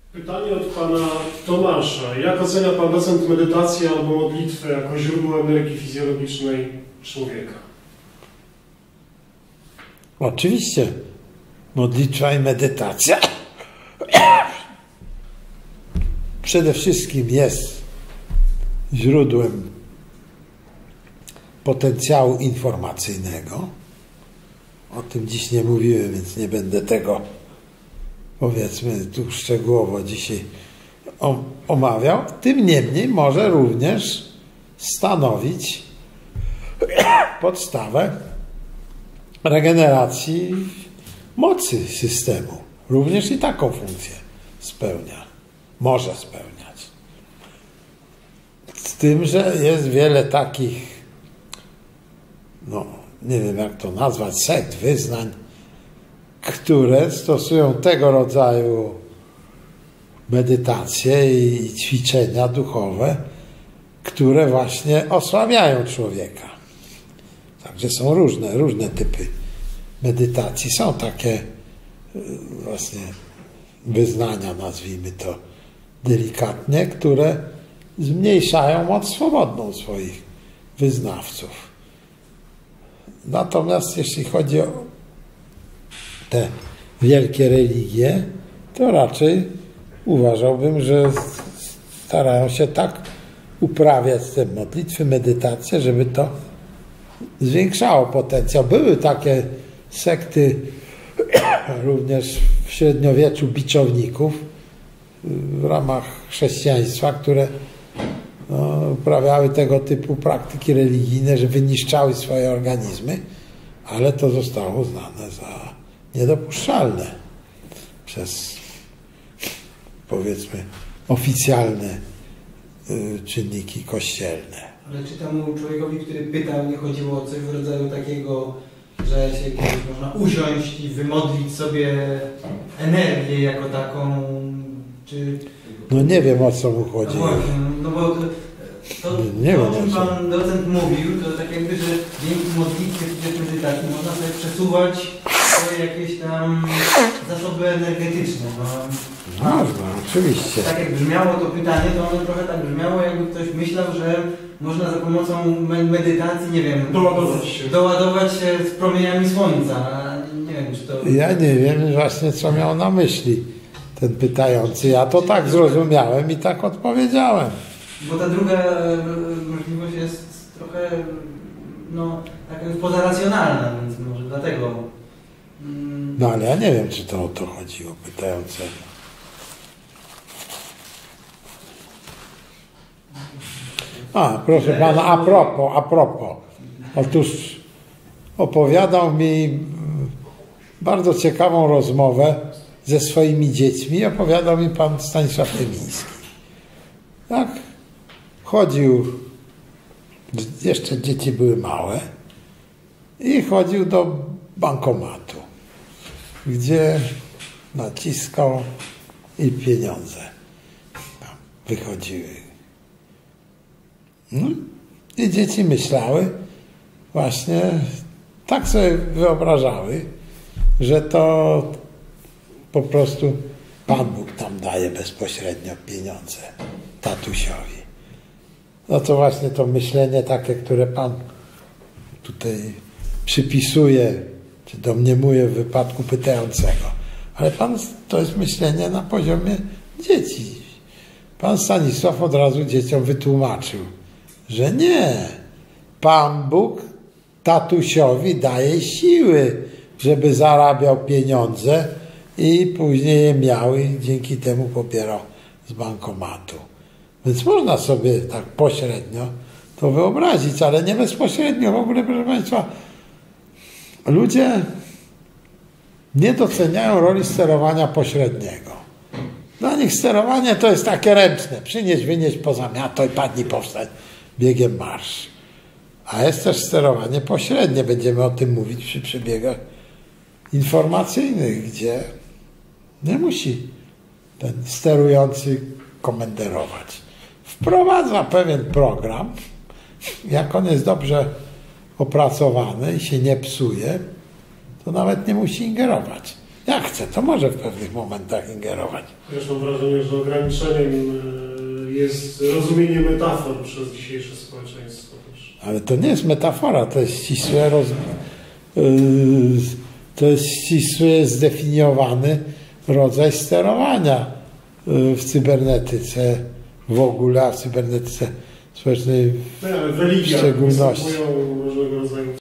Pytanie od pana Tomasza. Jak ocenia pan docent medytację albo modlitwę jako źródło energii fizjologicznej człowieka? Oczywiście modlitwa i medytacja przede wszystkim jest źródłem potencjału informacyjnego. O tym dziś nie mówiłem, więc nie będę tego, powiedzmy, tu szczegółowo dzisiaj omawiał. Tym niemniej może również stanowić podstawę regeneracji mocy systemu. Również i taką funkcję spełnia. Może spełniać. Z tym, że jest wiele takich, no nie wiem jak to nazwać, sekt, wyznań, które stosują tego rodzaju medytacje i ćwiczenia duchowe, które właśnie osłabiają człowieka. Także są różne typy medytacji. Są takie właśnie wyznania, nazwijmy to delikatnie, które zmniejszają moc swobodną swoich wyznawców. Natomiast jeśli chodzi o te wielkie religie, to raczej uważałbym, że starają się tak uprawiać te modlitwy, medytacje, żeby to zwiększało potencjał. Były takie sekty również w średniowieczu biczowników w ramach chrześcijaństwa, które uprawiały tego typu praktyki religijne, że wyniszczały swoje organizmy, ale to zostało uznane za niedopuszczalne przez, powiedzmy, oficjalne czynniki kościelne. Ale czy temu człowiekowi, który pytał, nie chodziło o coś w rodzaju takiego, że się kiedyś można usiąść i wymodlić sobie energię jako taką, czy... No nie wiem, o co mu chodzi. No właśnie, no bo to o czym pan docent mówił, to tak jakby, że dzięki modlitwie czy medytacji można sobie przesuwać swoje jakieś tam zasoby energetyczne. Można, oczywiście. Tak jak brzmiało to pytanie, to ono trochę tak brzmiało, jakby ktoś myślał, że można za pomocą medytacji, nie wiem, doładować się z promieniami słońca. Nie wiem, czy to... Ja nie wiem właśnie, co miał na myśli ten pytający. Ja to tak zrozumiałem i tak odpowiedziałem. Bo ta druga możliwość jest trochę, no, taka pozaracjonalna, więc może dlatego... No ale ja nie wiem, czy to o to chodziło pytającego. Proszę pana, a propos. Otóż opowiadał mi bardzo ciekawą rozmowę ze swoimi dziećmi. Opowiadał mi pan Stanisław Tymiński. Tak, chodził, jeszcze dzieci były małe, i chodził do bankomatu, gdzie naciskał i pieniądze wychodziły. No, i dzieci myślały, właśnie tak sobie wyobrażały, że to po prostu Pan Bóg tam daje bezpośrednio pieniądze tatusiowi. No to właśnie to myślenie takie, które Pan tutaj przypisuje, czy domniemuje w wypadku pytającego. Ale Pan, to jest myślenie na poziomie dzieci. Pan Stanisław od razu dzieciom wytłumaczył, że nie. Pan Bóg tatusiowi daje siły, żeby zarabiał pieniądze i później je miał i dzięki temu pobierał z bankomatu. Więc można sobie tak pośrednio to wyobrazić, ale nie bezpośrednio. W ogóle, proszę Państwa, ludzie nie doceniają roli sterowania pośredniego. Dla nich sterowanie to jest takie ręczne. Przynieść, wynieść, pozamiataj, padnij, powstań, biegiem marsz. A jest też sterowanie pośrednie. Będziemy o tym mówić przy przebiegach informacyjnych, gdzie nie musi ten sterujący komenderować. Wprowadza pewien program, jak on jest dobrze opracowany i się nie psuje, to nawet nie musi ingerować. Jak chce, to może w pewnych momentach ingerować. Też mam wrażenie, że ograniczeniem jest rozumienie metafor przez dzisiejsze społeczeństwo też. Ale to nie jest metafora, to jest ścisłe zdefiniowany rodzaj sterowania w cybernetyce w ogóle, a w cybernetyce społecznej No, ale w religiach szczególności. występują różnego rodzaju